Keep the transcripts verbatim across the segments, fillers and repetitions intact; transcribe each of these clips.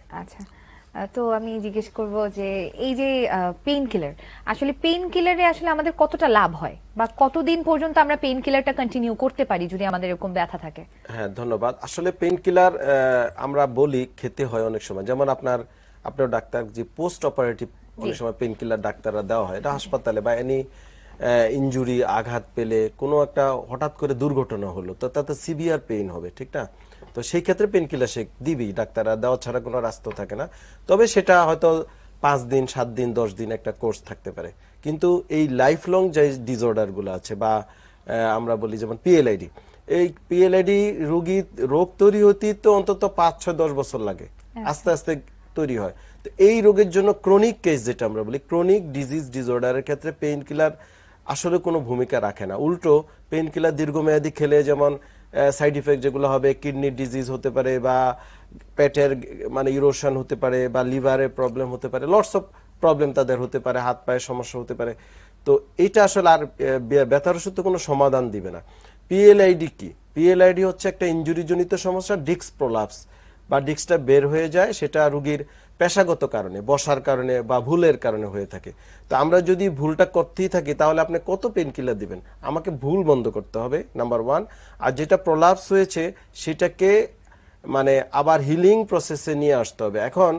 আচ্ছা, তো আমি জিজ্ঞেস করব যে এই যে পেইন কিলার, আসলে পেইন কিলারে আসলে আমাদের কতটা লাভ হয় বা কতদিন পর্যন্ত আমরা পেইন কিলারটা কন্টিনিউ করতে পারি যদি আমাদের এরকম ব্যথা থাকে? হ্যাঁ, ধন্যবাদ। আসলে পেইন কিলার আমরা বলি খেতে হয় অনেক সময়, যেমন আপনার আপনার ডাক্তার যে পোস্ট অপারেটিভ অনেক সময় পেইন কিলার ডাক্তাররা দেওয়া হয়, এটা হাসপাতালে বা এনি ইনজুরি আঘাত পেলে কোনো একটা হঠাৎ করে দুর্ঘটনা হলো তো তাতে সিভিয়ার পেইন হবে, ঠিক না? তো সেই ক্ষেত্রে পেইন কিলার সে দিবি, ডাক্তাররা দেওয়া ছাড়া কোনো রাস্তা থাকে না। তবে সেটা হয়তো পাঁচ দিন সাত দিন দশ দিন একটা কোর্স থাকতে পারে। কিন্তু এই লাইফ লং যে ডিসঅর্ডারগুলো আছে বা আমরা বলি যেমন পিএলআইডি, এই পিএলআইডি রোগী রোগ তৈরি হতে তো অন্তত পাঁচ ছয় দশ বছর লাগে, আস্তে আস্তে তৈরি হয়। তো এই রোগের জন্য ক্রনিক কেস যেটা আমরা বলি, ক্রনিক ডিজিজ ডিসঅর্ডারের ক্ষেত্রে পেইন কিলার আসলে কোনো ভূমিকা রাখে না। উল্টো পেইন কিলার দীর্ঘমেয়াদী খেলে যেমন সাইড ইফেক্ট যেগুলো হবে, কিডনি ডিজিজ হতে পারে বা পেটের মানে ইরোশন হতে পারে বা লিভারের প্রবলেম হতে পারে, লটস অফ প্রবলেম তাদের হতে পারে, হাত পায়ের সমস্যা হতে পারে। তো এটা আসলে আর ব্যথার ওষুধ তো কোনো সমাধান দিবে না। পিএলআইডি কি? পিএলআইডি হচ্ছে একটা ইনজুরি জনিত সমস্যা, ডিস্ক প্রলাপস বা ডিস্কটা বের হয়ে যায়, সেটা রোগীর পেশাগত কারণে, বসার কারণে বা ভুলের কারণে হয়ে থাকে। তো আমরা যদি ভুলটা করতেই থাকি তাহলে আপনি কত পেন কিলার দিবেন? আমাকে ভুল বন্ধ করতে হবে, নাম্বার ওয়ান। আর যেটা প্রলাপস হয়েছে সেটাকে মানে আবার হিলিং প্রসেসে নিয়ে আসতে হবে। এখন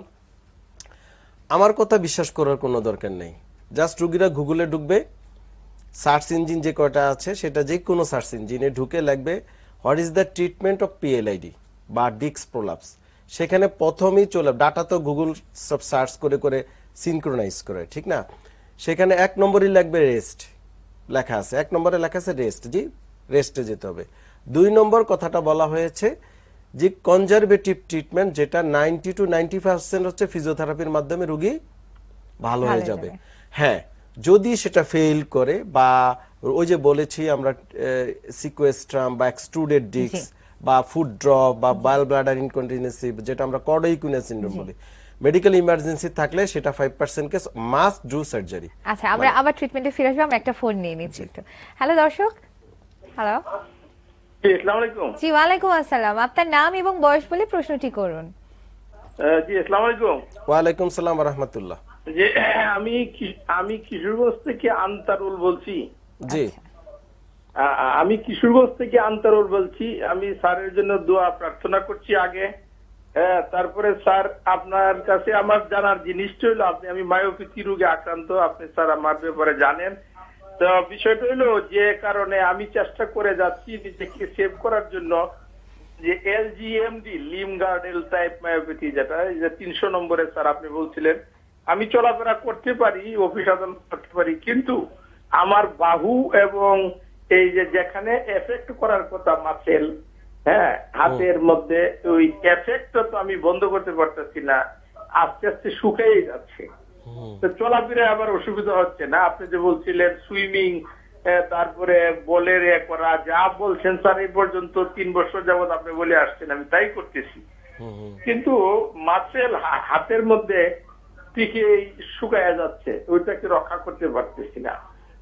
আমার কথা বিশ্বাস করার কোনো দরকার নেই, জাস্ট রোগীরা গুগলে ঢুকবে, সার্চ ইঞ্জিন যে কয়টা আছে সেটা যে কোনো সার্চ ইঞ্জিনে ঢুকে লাগবে what is the treatment of PLID বা ডিস্ক প্রলাপস। সেখানে প্রথমেই চলে, ডাটা তো গুগল সব সার্চ করে করে সিনক্রোনাইজ করে, ঠিক না? সেখানে এক নম্বরই লাগবে রেস্ট, লেখা আছে এক নম্বরে লেখা আছে রেস্ট, জি রেস্টে যেতে হবে। দুই নম্বর কথাটা বলা হয়েছে যে কনজারভেটিভ ট্রিটমেন্ট, যেটা নাইনটি টু নাইনটি পার্সেন্ট হচ্ছে ফিজিওথেরাপির মাধ্যমে রোগী ভালো হয়ে যাবে। হ্যাঁ, যদি সেটা ফেল করে বা ওই যে বলেছি আমরা সিকোয়েস্ট্রাম বা এক্সট্রুডেড ডিস্ক বা ফুট ড্রপ বা বাল ব্লাডার ইনকন্টিনেন্সি যেটা আমরা কর্ডোইকুইনা সিনড্রোম বলি, মেডিকেল ইমার্জেন্সি থাকলে সেটা five percent case must do surgery. আচ্ছা, আমরা আবার ট্রিটমেন্টে ফিরে আসবো, আমরা একটা ফোন নিয়ে নিচ্ছি একটু। হ্যালো দর্শক, হ্যালো, আসসালামু আলাইকুম। জি ওয়ালাইকুম আসসালাম, আপনার নাম এবং বয়স বলে প্রশ্নটি করুন। জি আসসালামু আলাইকুম। ওয়ালাইকুম সালাম ওয়া রাহমাতুল্লাহ। যে আমি আমি কিশোরগঞ্জ থেকে আনতারুল বলছি। জি, আমি কিশোরগঞ্জ থেকে আনতারুল বলছি। আমি স্যারের জন্য দোয়া প্রার্থনা করছি আগে। হ্যাঁ, তারপরে স্যার আপনার কাছে আমার জানার জিনিসটা হলো, আপনি আমি মায়োপ্যাথি রোগে আক্রান্ত, আপনি স্যার আমার ব্যাপারে জানেন। তো বিষয়টা হলো যে কারণে আমি চেষ্টা করে যাচ্ছি নিজেকে সেভ করার জন্য, যে LGMD limb girdle type myopathy, যেটা যে তিনশো নম্বরে স্যার আপনি বলছিলেন, আমি চলাফেরা করতে পারি, অফিস আদালত করতে পারি, কিন্তু আমার বাহু এবং এই যে যেখানে এফেক্ট করার কথা মাসেল, হ্যাঁ হাতের মধ্যে, ওই এফেক্টটা তো আমি বন্ধ করতে পারতেছি না, আস্তে আস্তে শুকিয়ে যাচ্ছে। তো চলাফেরায় আবার অসুবিধা হচ্ছে না। আপনি যে বলছিলেন সুইমিং, তারপরে বলের এ করা, যা বলছেন স্যার এই পর্যন্ত তিন বছর যাবত আপনি বলে আসছেন, আমি তাই করতেছি, কিন্তু মাসেল হাতের মধ্যে টিকে শুকায় যাচ্ছে, ওইটাকে রক্ষা করতে পারতেছি না।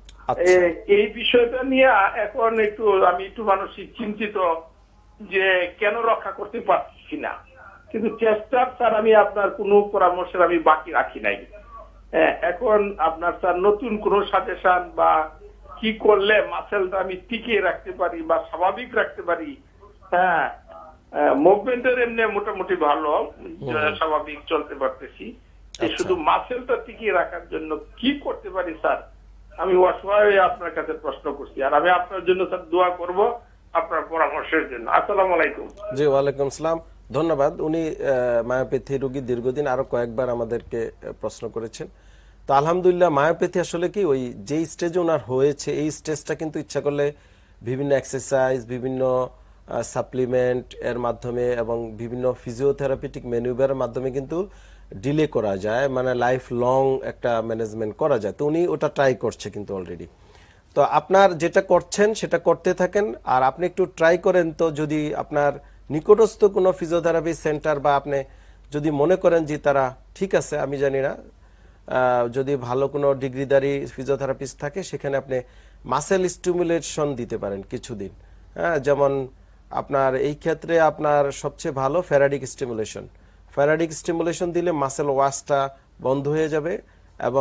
এই বিষয়টা নিয়ে এখন একটু আমি একটু মানসিক চিন্তিত যে কেন রক্ষা করতে পারছি না, কিন্তু চেষ্টা স্যার আমি আপনার কোনো পরামর্শের আমি বাকি রাখি নাই। এখন আপনার স্যার নতুন কোন সাজেশন বা কি করলে মাসেলটা আমি টিকিয়ে রাখতে পারি বা স্বাভাবিক রাখতে পারি? হ্যাঁ, মুভমেন্টের এমনি মোটামুটি ভালো, স্বাভাবিক চলতে পারতেছি, শুধু মাসেলটা টিকিয়ে রাখার জন্য কি করতে পারি স্যার? আমি অসহায় আপনার কাছে প্রশ্ন করছি, আর আমি আপনার জন্য স্যার দোয়া করব আপনার পরামর্শের জন্য। আসসালামু আলাইকুম। জি ওয়ালাইকুম সালাম, ধন্যবাদ। উনি মায়োপ্যাথি রোগী, দীর্ঘদিন আরো কয়েকবার আমাদেরকে প্রশ্ন করেছেন। তো আলহামদুলিল্লাহ, মায়োপ্যাথি আসলে কি ওই যে স্টেজে ওনার হয়েছে এই স্টেজটা কিন্তু ইচ্ছা করলে বিভিন্ন এক্সারসাইজ, বিভিন্ন সাপ্লিমেন্ট এর মাধ্যমে এবং বিভিন্ন ফিজিওথেরাপিটিক ম্যানুভারের মাধ্যমে কিন্তু ডিলে করা যায়, মানে লাইফ লং একটা ম্যানেজমেন্ট করা যায়। তো উনি ওটা ট্রাই করছে কিন্তু অলরেডি। তো আপনার যেটা করছেন সেটা করতে থাকেন, আর আপনি একটু ট্রাই করেন। তো যদি আপনার নিকটস্থ কোনো ফিজিওথেরাপি সেন্টার বা আপনি যদি মনে করেন যে তারা ঠিক আছে, আমি জানি না, যদি ভালো কোনো ডিগ্রিধারী ফিজিওথেরাপিস্ট থাকে সেখানে আপনি মাসেল স্টিমুলেশন দিতে পারেন কিছুদিন। হ্যাঁ, যেমন আপনার এই ক্ষেত্রে আপনার সবচেয়ে ভালো ফ্যারাডিক স্টিমুলেশন। ফ্যারাডিক স্টিমুলেশন দিলে মাসেল ওয়াশটা বন্ধ হয়ে যাবে এবং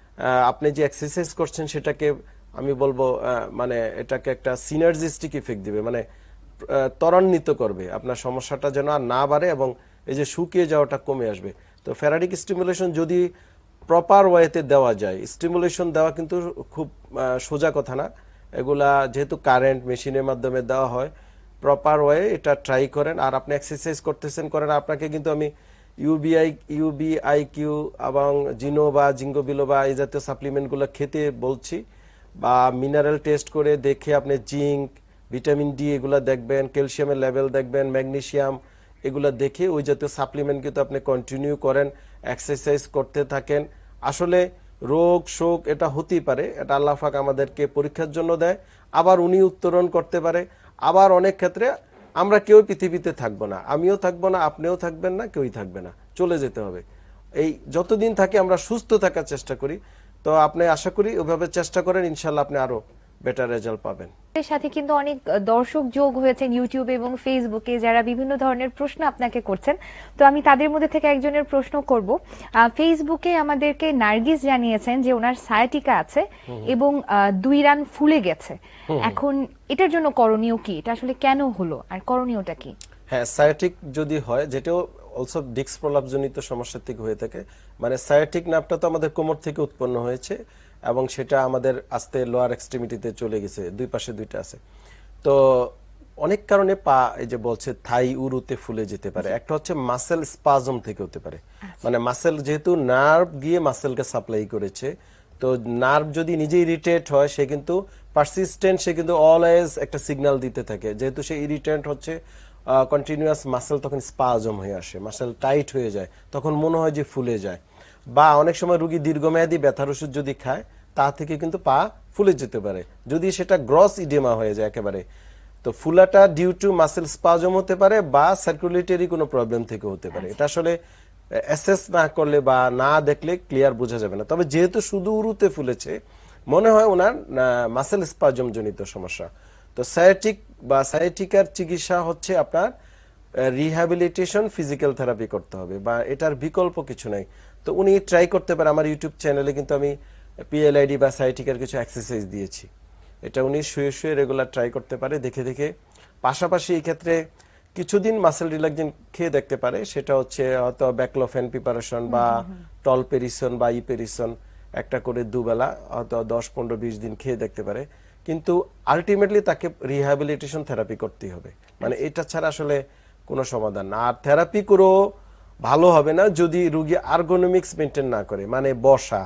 আপনি যে এক্সারসাইজ করছেন সেটাকে আমি বলবো মানে এটাকে একটা সিনার্জিস্টিক ইফেক্ট দিবে, মানে ত্বরান্বিত করবে, আপনার সমস্যাটা যেন আর না বাড়ে এবং এই যে শুকিয়ে যাওয়াটা কমে আসবে। তো ফ্যারাডিক স্টিমুলেশন যদি প্রপার ওয়েতে দেওয়া যায়, স্টিমুলেশন দেওয়া কিন্তু খুব সোজা কথা না, এগুলা যেহেতু কারেন্ট মেশিনের মাধ্যমে দেওয়া হয়, প্রপার ওয়ে এটা ট্রাই করেন। আর আপনি এক্সারসাইজ করতেছেন করেন, আপনাকে কিন্তু আমি ইউবিআই ইউবিআই কিউ এবং জিনো বা জিঙ্গো বিলোবা এই জাতীয় সাপ্লিমেন্টগুলো খেতে বলছি, বা মিনারেল টেস্ট করে দেখে আপনি জিঙ্ক, ভিটামিন ডি এগুলো দেখবেন, ক্যালসিয়ামের লেভেল দেখবেন, ম্যাগনেসিয়াম এগুলো দেখে ওই জাতীয় সাপ্লিমেন্ট কিন্তু আপনি কন্টিনিউ করেন, এক্সারসাইজ করতে থাকেন। আসলে রোগ শোক এটা হতেই পারে, এটা আল্লাহ পাক আমাদেরকে পরীক্ষার জন্য দেয়, আবার উনি উত্তরণ করতে পারে। আবার অনেক ক্ষেত্রে আমরা কেউ পৃথিবীতে থাকবো না, আমিও থাকবো না, আপনিও থাকবেন না, কেউই থাকবে না, চলে যেতে হবে। এই যতদিন থাকি আমরা সুস্থ থাকার চেষ্টা করি। তো আপনি আশা করি ওইভাবে চেষ্টা করেন, ইনশাল্লাহ আপনি আরো বেটার রেজাল্ট পাবেন। এর সাথে কিন্তু অনেক দর্শক যোগ হয়েছেন ইউটিউবে এবং ফেসবুকে, যারা বিভিন্ন ধরনের প্রশ্ন আপনাকে করছেন। তো আমি তাদের মধ্যে থেকে একজনের প্রশ্ন করব। ফেসবুকে আমাদেরকে নার্গিস জানিয়েছেন যে ওনার সায়াটিকা আছে এবং দুই রান ফুলে গেছে, এখন এটার জন্য করণীয় কি, এটা আসলে কেন হলো আর করণীয়টা কি? হ্যাঁ, সায়াটিক যদি হয়, যেটাও অলসো ডিস্ক প্রলাপজনিত সমস্যা থেকে হয়ে থাকে, মানে সায়াটিক নার্ভটা তো আমাদের কোমর থেকে উৎপন্ন হয়েছে এবং সেটা আমাদের আস্তে লোয়ার এক্সট্রিমিটিতে চলে গেছে, দুই পাশে দুইটা আছে। তো অনেক কারণে পা এই যে বলছে থাই উরুতে ফুলে যেতে পারে। একটা হচ্ছে মাসেল স্পাজম থেকে হতে পারে, মানে মাসেল যেহেতু নার্ভ গিয়ে মাসেলকে সাপ্লাই করেছে, তো নার্ভ যদি নিজে ইরিটেট হয় সে কিন্তু পারসিস্টেন্ট, সে কিন্তু অলওয়েজ একটা সিগন্যাল দিতে থাকে, যেহেতু সে ইরিটেন্ট হচ্ছে কন্টিনিউয়াস, মাসেল তখন স্পাজম হয়ে আসে, মাসেল টাইট হয়ে যায়, তখন মনে হয় যে ফুলে যায়। বা অনেক সময় রোগী দীর্ঘমেয়াদী ব্যথার ওষুধ যদি খায় তা থেকে কিন্তু পা ফুলে যেতে পারে, যদি সেটা গ্রস ইডেমা হয়ে যায় একেবারে। তো ফুলাটা ডিউ টু মাসেল স্পাজম হতে পারে বা সার্কুলেটরি কোনো প্রবলেম থেকে হতে পারে। এটা আসলে অ্যাসেস না করলে বা না দেখলে ক্লিয়ার বোঝা যাবে না। তবে যেহেতু শুধু উরুতে ফুলেছে, মনে হয় ওনার মাসেল স্পাজম জনিত সমস্যা। তো সায়াটিক বা সায়াটিকার চিকিৎসা হচ্ছে আপনার রিহ্যাবিলিটেশন, ফিজিক্যাল থেরাপি করতে হবে, বা এটার বিকল্প কিছু নাই। তো উনি ট্রাই করতে পারে, আমার ইউটিউব চ্যানেলে কিন্তু আমি পিএলআইডি বা সায়াটিকার কিছু এক্সারসাইজ দিয়েছি, এটা উনি শুয়ে শুয়ে রেগুলার ট্রাই করতে পারে দেখে দেখে। পাশাপাশি এই ক্ষেত্রে কিছুদিন মাসেল রিল্যাক্সিন খেয়ে দেখতে পারে, সেটা হচ্ছে হয়তো ব্যাকলোফেন প্রিপারেশন বা টলপেরিসন বা ইপেরিসন একটা করে দুবেলা হয়তো দশ পনেরো বিশ দিন খেয়ে দেখতে পারে। কিন্তু আলটিমেটলি তাকে রিহ্যাবিলিটেশন থেরাপি করতেই হবে, মানে এটা ছাড়া আসলে কোনো সমাধান না। আর থেরাপি করেও ভালো হবে না যদি রোগী আর্গোনমিক্স মেনটেন না করে, মানে বসা।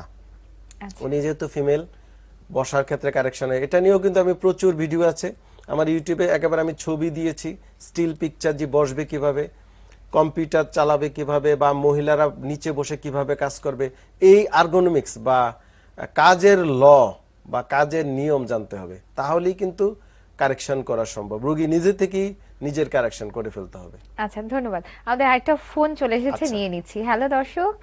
উনি যেহেতু ফিমেল, বসার ক্ষেত্রে কারেকশন হয়, এটা নিয়েও কিন্তু আমি প্রচুর ভিডিও আছে আমার ইউটিউবে, একেবারে আমি ছবি দিয়েছি, স্টিল পিকচার, যে বসবে কিভাবে, কম্পিউটার চালাবে কিভাবে, বা মহিলারা নিচে বসে কিভাবে কাজ করবে, এই আর্গোনমিক্স বা কাজের ল বা কাজের নিয়ম জানতে হবে, তাহলেই কিন্তু কারেকশন করা সম্ভব। রোগী নিজে থেকেই নিজের কারেকশন করে ফেলতে হবে। আচ্ছা, ধন্যবাদ। আমাদের আরেকটা ফোন চলে এসেছে, নিয়ে নিচ্ছি। হ্যালো দর্শক,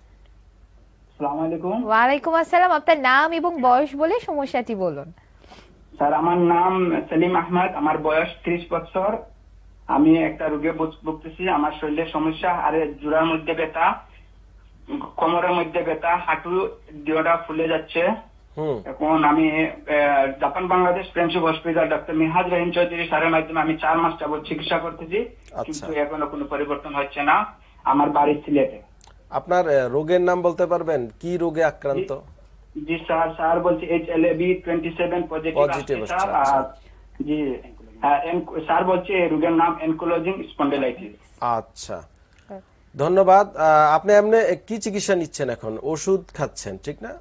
আসসালামু আলাইকুম। ওয়ালাইকুম আসসালাম। আপনার নাম এবং বয়স বলে সমস্যাটি বলুন। স্যার, আমার নাম সেলিম আহমদ, আমার বয়স ত্রিশ বছর। আমি একটা রোগে ভুগতেছি, আমার শরীরের সমস্যা, আর জোড়ার মধ্যে ব্যথা, কোমরের মধ্যে ব্যথা, হাঁটু দিওটা ফুলে যাচ্ছে। এখন আমি Japan Bangladesh friendship hospital doctor Mihaj Rahim Chowdhury স্যারের মাধ্যমে আমি চার মাস যাবত চিকিৎসা করতেছি, কিন্তু এখনো কোনো পরিবর্তন হচ্ছে না। আমার বাড়ি সিলেটে। আপনার রোগের নাম বলতে পারবেন, কি রোগে আক্রান্ত? জি স্যার, স্যার বলছি H L A B twenty seven positive sir. আর জি স্যার বলছি রোগের নাম অ্যানকিলোজিং স্পন্ডিলাইটিস। আচ্ছা, ধন্যবাদ। আপনি এমনি কি চিকিৎসা নিচ্ছেন এখন? ওষুধ খাচ্ছেন, ঠিক না?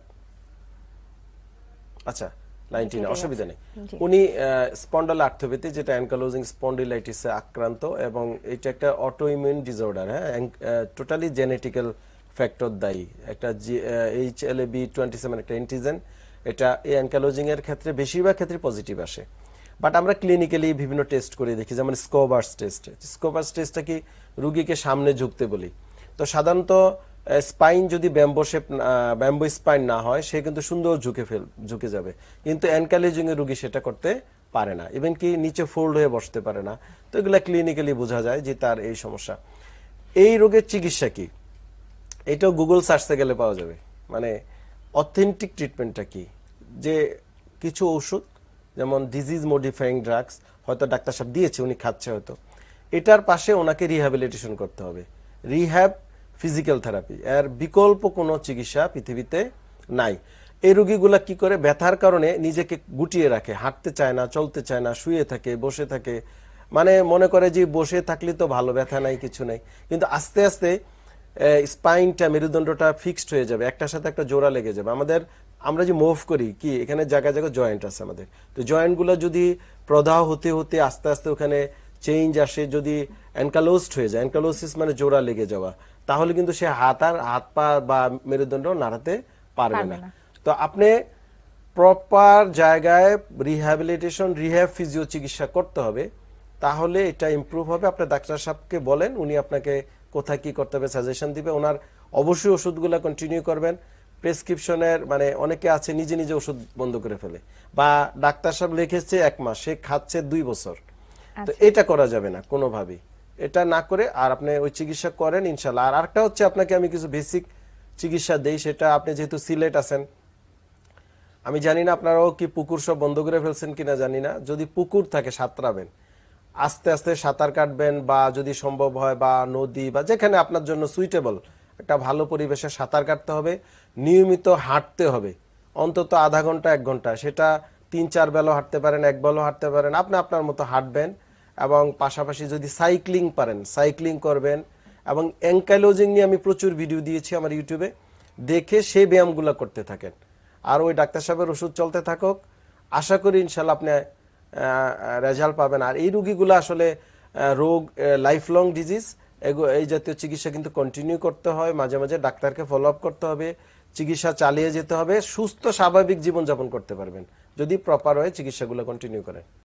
আচ্ছা, নাইনটিন অসুবিধা নেই। উনি স্পন্ডাল আর্থ্রোপ্যাথি, যেটা অ্যানকিলোজিং স্পন্ডিলাইটিসে আক্রান্ত, এবং এটা একটা অটোইমিউন ডিসঅর্ডার। হ্যাঁ, টোটালি জেনেটিক্যাল ফ্যাক্টর দায়ী, একটা H L A B twenty seven একটা এন্টিজেন, এটা এই অ্যানকিলোজিং এর ক্ষেত্রে বেশিরভাগ ক্ষেত্রে পজিটিভ আসে। বাট আমরা ক্লিনিক্যালি বিভিন্ন টেস্ট করে দেখি, যেমন স্কোবার্স টেস্ট। স্কোবার্স টেস্টটা কি, রুগীকে সামনে ঝুঁকতে বলি। তো সাধারণত স্পাইন যদি ব্যাম্বো শেপ ব্যাম্বো স্পাইন না হয়, সে কিন্তু সুন্দর ঝুঁকে ফেল ঝুঁকে যাবে, কিন্তু অ্যানকিলোজিং এর রুগী সেটা করতে পারে না, ইভেন কি নিচে ফোল্ড হয়ে বসতে পারে না। তো এগুলা ক্লিনিক্যালি বোঝা যায় যে তার এই সমস্যা। এই রোগের চিকিৎসা কি, এটাও গুগল সার্চে গেলে পাওয়া যাবে। মানে অথেন্টিক ট্রিটমেন্টটা কি, যে কিছু ওষুধ যেমন ডিজিজ মডিফাইং ড্রাগস হয়তো ডাক্তার সাহেব দিয়েছে, উনি খাচ্ছে হয়তো, এটার পাশে ওনাকে রিহ্যাবিলিটেশন করতে হবে। রিহ্যাব ফিজিক্যাল থেরাপি, এর বিকল্প কোনো চিকিৎসা পৃথিবীতে নাই। এই রোগীগুলা কি করে, ব্যথার কারণে নিজেকে গুটিয়ে রাখে, হাঁটতে চায় না, চলতে চায় না, শুয়ে থাকে, বসে থাকে, মানে মনে করে যে বসে থাকলে তো ভালো, ব্যথা নাই, কিছু নাই। কিন্তু আস্তে আস্তে স্পাইনটা, মেরুদণ্ডটা ফিক্সড হয়ে যাবে, একটার সাথে একটা জোড়া লেগে যাবে। আমাদের আমরা যে মুভ করি কি, এখানে জায়গায় জায়গায় জয়েন্ট আছে আমাদের, তো জয়েন্টগুলো যদি প্রদাহ হতে হতে আস্তে আস্তে ওখানে চেঞ্জ আসে, যদি অ্যানকালোজড হয়ে যায়, অ্যানকালোসিস মানে জোড়া লেগে যাওয়া, তাহলে কিন্তু সে হাত আর হাত পা বা মেরুদণ্ড নাড়াতে পারবে না। তো আপনি প্রপার জায়গায় রিহ্যাবিলিটেশন, রিহ্যাব ফিজিও চিকিৎসা করতে হবে, তাহলে এটা ইমপ্রুভ হবে। আপনার ডাক্তার সাহেবকে বলেন, উনি আপনাকে কোথায় কি করতে হবে সাজেশন দিবে। ওনার অবশ্যই ওষুধগুলো কন্টিনিউ করবেন। প্রেসক্রিপশনের মানে অনেকে আছে নিজে নিজে ওষুধ বন্ধ করে ফেলে, বা ডাক্তার সাহেব লিখেছে এক মাস, সে খাচ্ছে দুই বছর, তো এটা করা যাবে না কোনোভাবেই। এটা না করে আর আপনি ওই চিকিৎসা করেন ইনশাল্লাহ। আর আরেকটা হচ্ছে, আপনাকে আমি কিছু বেসিক চিকিৎসা দেই, সেটা আপনি যেহেতু সিলেট আছেন, আমি জানি না আপনারাও কি পুকুর সব বন্ধ করে ফেলছেন কিনা জানি না, যদি পুকুর থাকে সাঁতরাবেন, আস্তে আস্তে সাঁতার কাটবেন, বা যদি সম্ভব হয় বা নদী বা যেখানে আপনার জন্য সুইটেবল একটা ভালো পরিবেশে সাঁতার কাটতে হবে। নিয়মিত হাঁটতে হবে, অন্তত আধা ঘন্টা এক ঘন্টা, সেটা তিন চার বেলা হাঁটতে পারেন, এক বেলা হাঁটতে পারেন, আপনি আপনার মতো হাঁটবেন। এবং পাশাপাশি যদি সাইক্লিং পারেন, সাইক্লিং করবেন। এবং অ্যাঙ্কাইলোজিং নিয়ে আমি প্রচুর ভিডিও দিয়েছি আমার ইউটিউবে, দেখে সেই ব্যায়ামগুলো করতে থাকেন। আর ওই ডাক্তার সাহেবের ওষুধ চলতে থাকুক, আশা করি ইনশাল্লাহ আপনি রেজাল্ট পাবেন। আর এই রোগীগুলো আসলে রোগ লাইফ লং ডিজিজ, এই জাতীয় চিকিৎসা কিন্তু কন্টিনিউ করতে হয়, মাঝে মাঝে ডাক্তারকে ফলো আপ করতে হবে, চিকিৎসা চালিয়ে যেতে হবে, সুস্থ স্বাভাবিক জীবনযাপন করতে পারবেন যদি প্রপার হয়ে চিকিৎসাগুলো কন্টিনিউ করেন।